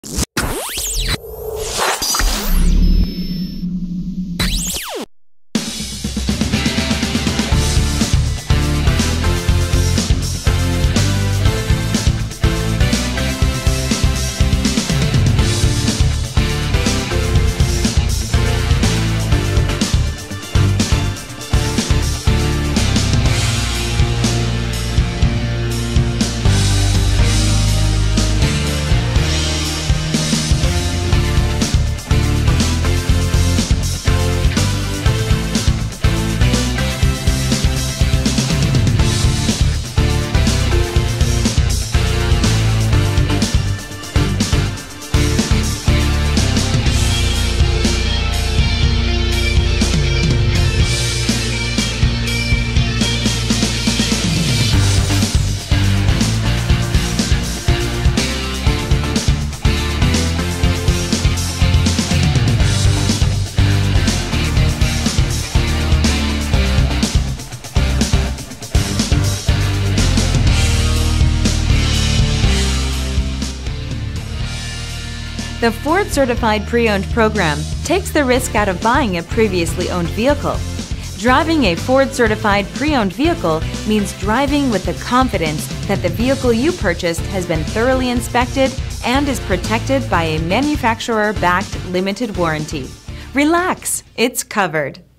The Ford Certified Pre-Owned program takes the risk out of buying a previously owned vehicle. Driving a Ford Certified Pre-Owned vehicle means driving with the confidence that the vehicle you purchased has been thoroughly inspected and is protected by a manufacturer-backed limited warranty. Relax, it's covered.